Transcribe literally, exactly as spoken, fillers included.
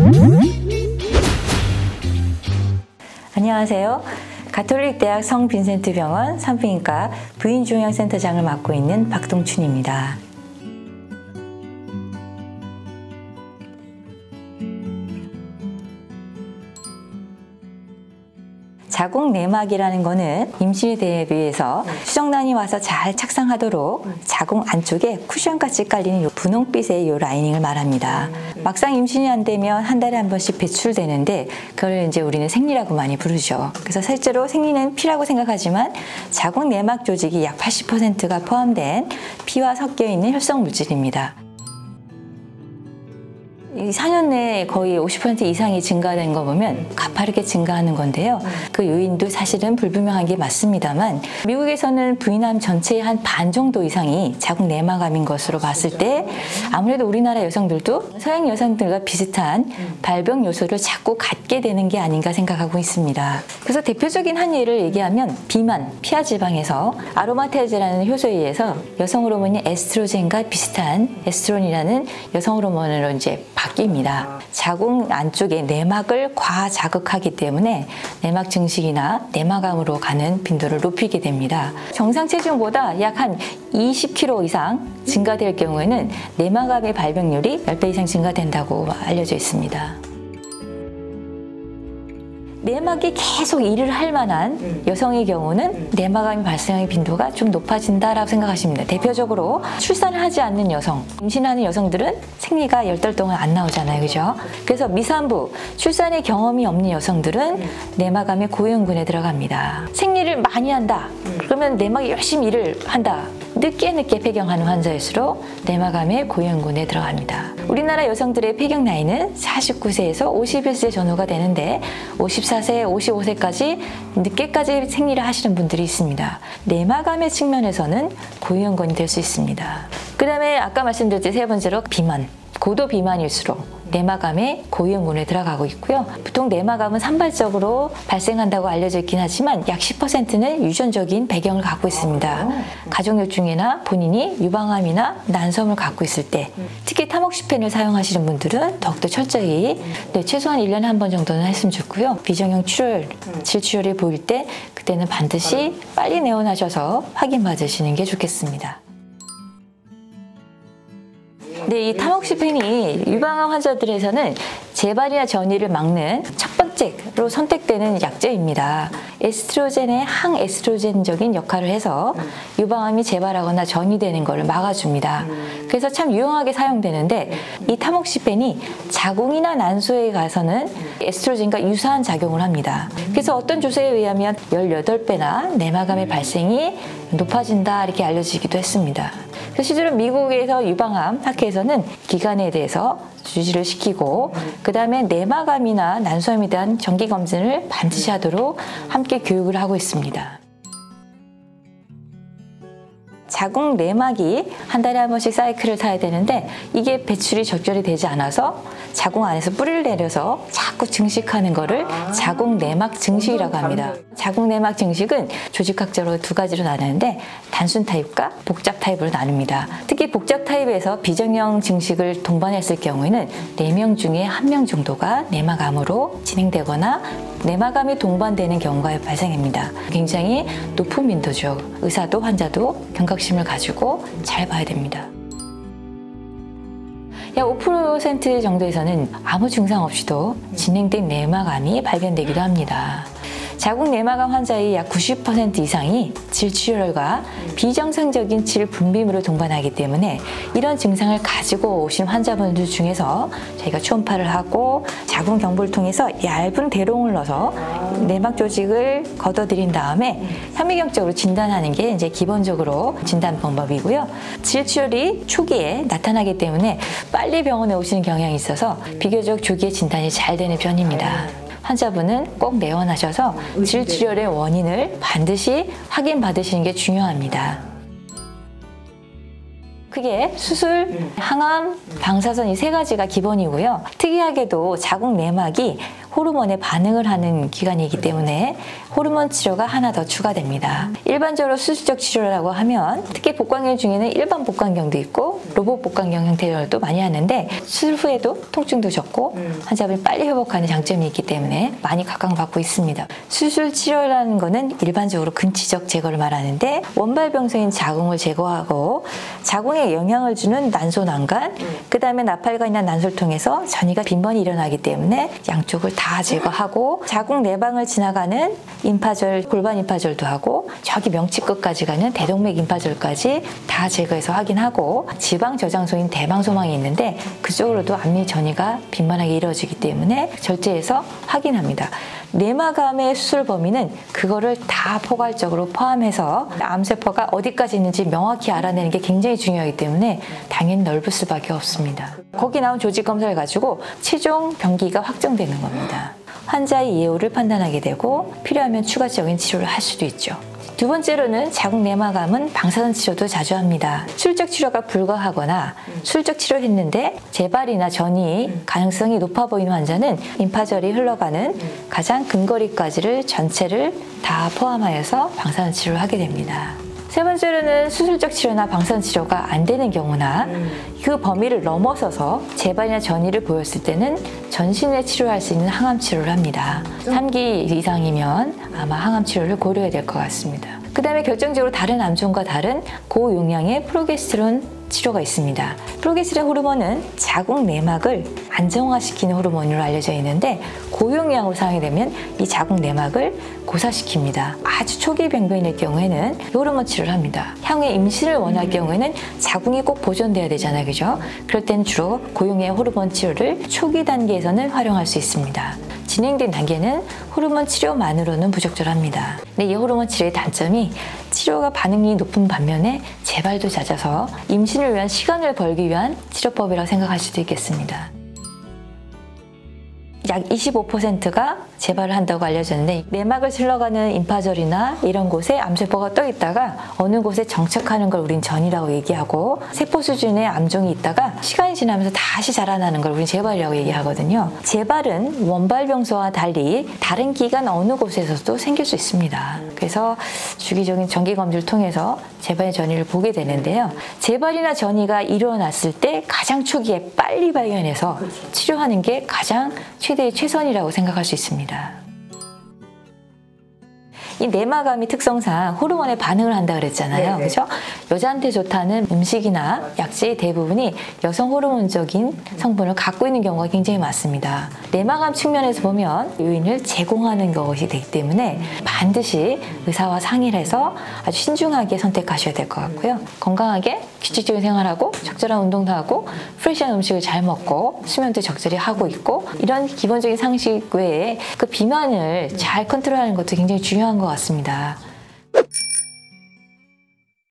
안녕하세요. 가톨릭대학 성빈센트 병원 산부인과 부인종양센터장을 맡고 있는 박동춘입니다. 자궁 내막이라는 거는 임신에 대비해서 수정란이 와서 잘 착상하도록 자궁 안쪽에 쿠션같이 깔리는 요 분홍빛의 요 라이닝을 말합니다. 막상 임신이 안 되면 한 달에 한 번씩 배출되는데 그걸 이제 우리는 생리라고 많이 부르죠. 그래서 실제로 생리는 피라고 생각하지만 자궁 내막 조직이 약 팔십 퍼센트가 포함된 피와 섞여 있는 혈성 물질입니다. 이 사 년 내에 거의 오십 퍼센트 이상이 증가된 거 보면 가파르게 증가하는 건데요. 그 요인도 사실은 불분명한 게 맞습니다만 미국에서는 부인암 전체의 한 반 정도 이상이 자궁 내막암인 것으로 봤을 때 아무래도 우리나라 여성들도 서양 여성들과 비슷한 발병 요소를 자꾸 갖게 되는 게 아닌가 생각하고 있습니다. 그래서 대표적인 한 예를 얘기하면 비만, 피하 지방에서 아로마테이즈라는 효소에 의해서 여성 호르몬이 에스트로겐과 비슷한 에스트론이라는 여성 호르몬으로 이제 바뀝니다. 자궁 안쪽에 내막을 과자극하기 때문에 내막 증식이나 내막암으로 가는 빈도를 높이게 됩니다. 정상 체중보다 약 한 이십 킬로그램 이상 증가될 경우에는 내막암의 발병률이 십 배 이상 증가된다고 알려져 있습니다. 내막이 계속 일을 할 만한 여성의 경우는 내막암이 발생의 빈도가 좀 높아진다라고 생각하시면 돼요. 대표적으로 출산을 하지 않는 여성, 임신하는 여성들은 생리가 열 달 동안 안 나오잖아요. 그죠? 그래서 미산부, 출산의 경험이 없는 여성들은 내막암의 고위험군에 들어갑니다. 생리를 많이 한다. 그러면 내막이 열심히 일을 한다. 늦게 늦게 폐경하는 환자일수록 내막암의 고위험군에 들어갑니다. 우리나라 여성들의 폐경 나이는 사십구 세에서 오십일 세 전후가 되는데 오십사 세, 오십오 세까지 늦게까지 생리를 하시는 분들이 있습니다. 내막암의 측면에서는 고위험군이 될 수 있습니다. 그 다음에 아까 말씀드렸듯이 세 번째로 비만, 고도 비만일수록 내막암의 고위험군에 들어가고 있고요. 보통 내막암은 산발적으로 발생한다고 알려져 있긴 하지만 약 십 퍼센트는 유전적인 배경을 갖고 있습니다. 가족력 중에나 본인이 유방암이나 난소암을 갖고 있을 때 특히 타모xi펜을 사용하시는 분들은 더욱더 철저히 네, 최소한 일 년에 한 번 정도는 했으면 좋고요. 비정형 출혈, 질출혈이 보일 때 그때는 반드시 빨리 내원하셔서 확인받으시는 게 좋겠습니다. 네, 이 타모xi펜이 유방암 환자들에서는 재발이나 전이를 막는 첫 번째로 선택되는 약제입니다. 에스트로겐의 항에스트로겐적인 역할을 해서 유방암이 재발하거나 전이되는 것을 막아줍니다. 그래서 참 유용하게 사용되는데 이 타모xi펜이 자궁이나 난소에 가서는 에스트로겐과 유사한 작용을 합니다. 그래서 어떤 조사에 의하면 십팔 배나 내막암의 발생이 높아진다 이렇게 알려지기도 했습니다. 실제로 미국에서 유방암 학회에서는 기간에 대해서 주지를 시키고 그 다음에 내막암이나 난소암에 대한 정기검진을 반드시 하도록 함께 교육을 하고 있습니다. 자궁 내막이 한 달에 한 번씩 사이클을 타야 되는데 이게 배출이 적절히 되지 않아서 자궁 안에서 뿌리를 내려서 자꾸 증식하는 거를 자궁 내막 증식이라고 합니다. 자궁 내막 증식은 조직학적으로 두 가지로 나누는데 단순 타입과 복잡 타입으로 나눕니다. 특히 복잡 타입에서 비정형 증식을 동반했을 경우에는 네 명 중에 한 명 정도가 내막암으로 진행되거나 내막암이 동반되는 경우가 발생합니다. 굉장히 높은 빈도죠. 의사도 환자도 경각심을 가지고 잘 봐야 됩니다. 약 오 퍼센트 정도에서는 아무 증상 없이도 진행된 내막암이 발견되기도 합니다. 자궁 내막암 환자의 약 구십 퍼센트 이상이 질출혈과 비정상적인 질 분비물을 동반하기 때문에 이런 증상을 가지고 오신 환자분들 중에서 저희가 초음파를 하고 자궁 경부를 통해서 얇은 대롱을 넣어서 내막 조직을 걷어들인 다음에 현미경적으로 진단하는 게 이제 기본적으로 진단 방법이고요. 질출혈이 초기에 나타나기 때문에 빨리 병원에 오시는 경향이 있어서 비교적 조기에 진단이 잘 되는 편입니다. 환자분은 꼭 내원하셔서 질출혈의 원인을 반드시 확인받으시는 게 중요합니다. 크게 수술, 항암, 방사선 이 세 가지가 기본이고요. 특이하게도 자궁 내막이 호르몬에 반응을 하는 기관이기 때문에 호르몬 치료가 하나 더 추가됩니다. 일반적으로 수술적 치료라고 하면 특히 복강경 중에는 일반 복강경도 있고 로봇 복강경 형태도 많이 하는데 수술 후에도 통증도 적고 환자분이 빨리 회복하는 장점이 있기 때문에 많이 각광받고 있습니다. 수술 치료라는 거는 일반적으로 근치적 제거를 말하는데 원발병성인 자궁을 제거하고 자궁에 영향을 주는 난소난간, 그 다음에 나팔관이나 난소통에서 전이가 빈번히 일어나기 때문에 양쪽을 다 제거하고 자궁 내방을 지나가는 임파절, 골반 임파절도 하고 저기 명치 끝까지 가는 대동맥 임파절까지 다 제거해서 확인하고 지방 저장소인 대방소망이 있는데 그쪽으로도 앞니 전이가 빈번하게 이루어지기 때문에 절제해서 확인합니다. 내마감의 수술 범위는 그거를 다 포괄적으로 포함해서 암세포가 어디까지 있는지 명확히 알아내는 게 굉장히 중요하기 때문에 당연히 넓을 수밖에 없습니다. 거기 나온 조직 검사를 가지고 최종 병기가 확정되는 겁니다. 환자의 예후를 판단하게 되고 필요하면 추가적인 치료를 할 수도 있죠. 두 번째로는 자궁 내마감은 방사선 치료도 자주 합니다. 수술적 치료가 불가하거나 수술적 치료를 했는데 재발이나 전이 가능성이 높아 보이는 환자는 임파절이 흘러가는 가장 근거리까지를 전체를 다 포함하여서 방사선 치료를 하게 됩니다. 세 번째로는 수술적 치료나 방사선 치료가 안 되는 경우나 그 범위를 넘어서서 재발이나 전이를 보였을 때는 전신에 치료할 수 있는 항암 치료를 합니다. 삼 기 이상이면 아마 항암 치료를 고려해야 될 것 같습니다. 그 다음에 결정적으로 다른 암종과 다른 고용량의 프로게스테론 치료가 있습니다. 프로게스테론 호르몬은 자궁 내막을 안정화시키는 호르몬으로 알려져 있는데 고용량으로 사용이 되면 이 자궁 내막을 고사시킵니다. 아주 초기 병변일 경우에는 호르몬 치료를 합니다. 향후에 임신을 원할 경우에는 자궁이 꼭 보존돼야 되잖아요, 그죠? 그럴 때는 주로 고용량 호르몬 치료를 초기 단계에서는 활용할 수 있습니다. 진행된 단계는 호르몬 치료만으로는 부적절합니다. 근데 이 호르몬 치료의 단점이 치료가 반응이 높은 반면에 재발도 잦아서 임신을 위한 시간을 벌기 위한 치료법이라고 생각할 수도 있겠습니다. 약 이십오 퍼센트가 재발을 한다고 알려졌는데 내막을 흘러가는 임파절이나 이런 곳에 암세포가 떠 있다가 어느 곳에 정착하는 걸 우린 전이라고 얘기하고 세포 수준의 암종이 있다가 시간이 지나면서 다시 자라나는 걸 우린 재발이라고 얘기하거든요. 재발은 원발병소와 달리 다른 기관 어느 곳에서도 생길 수 있습니다. 그래서 주기적인 정기 검진을 통해서 재발의 전이를 보게 되는데요. 재발이나 전이가 일어났을 때 가장 초기에 빨리 발견해서 치료하는 게 가장 최대의 최선이라고 생각할 수 있습니다. 이 내마감이 특성상 호르몬에 반응을 한다 그랬잖아요. 그죠? 여자한테 좋다는 음식이나 약재의 대부분이 여성 호르몬적인 성분을 갖고 있는 경우가 굉장히 많습니다. 내마감 측면에서 보면 요인을 제공하는 것이 되기 때문에 반드시 의사와 상의를 해서 아주 신중하게 선택하셔야 될 것 같고요. 건강하게 규칙적인 생활하고 적절한 운동도 하고 프레시한 음식을 잘 먹고 수면도 적절히 하고 있고 이런 기본적인 상식 외에 그 비만을 잘 컨트롤하는 것도 굉장히 중요한 것 같습니다.